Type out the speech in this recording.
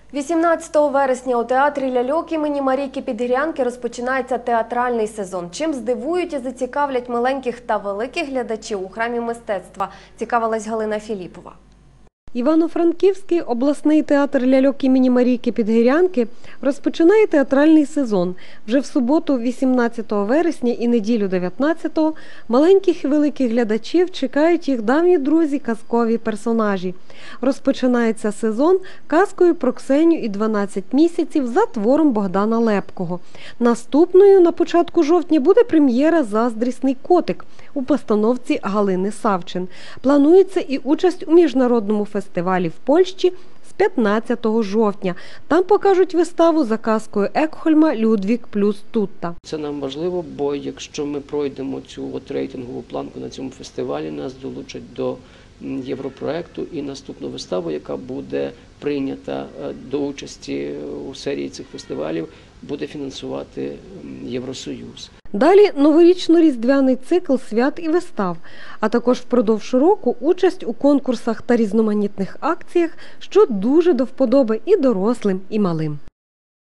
18 вересня у театрі ляльок імені Марійки Підгірянки розпочинається театральний сезон. Чим здивують і зацікавлять маленьких та великих глядачів у храмі мистецтва, цікавилась Галина Філіпова. Івано-Франківський обласний театр ляльок імені Марійки Підгірянки розпочинає театральний сезон. Вже в суботу, 18 вересня і неділю 19-го маленьких і великих глядачів чекають їх давні друзі, казкові персонажі. Розпочинається сезон казкою про Ксеню і 12 місяців за твором Богдана Лепкого. Наступною на початку жовтня буде прем'єра «Заздрісний котик» у постановці Галини Савчин. Планується і участь у міжнародному фестивалі в Польщі з 15 жовтня. Там покажуть виставу за казкою Екхольма «Людвік плюс Тутта». Це нам важливо, бо якщо ми пройдемо цю рейтингову планку на цьому фестивалі, нас долучать до європроекту і наступну виставу, яка буде прийнята до участі у серії цих фестивалів, буде фінансувати Євросоюз. Далі новорічно-різдвяний цикл свят і вистав, а також впродовж року участь у конкурсах та різноманітних акціях, що дуже до вподоби і дорослим, і малим.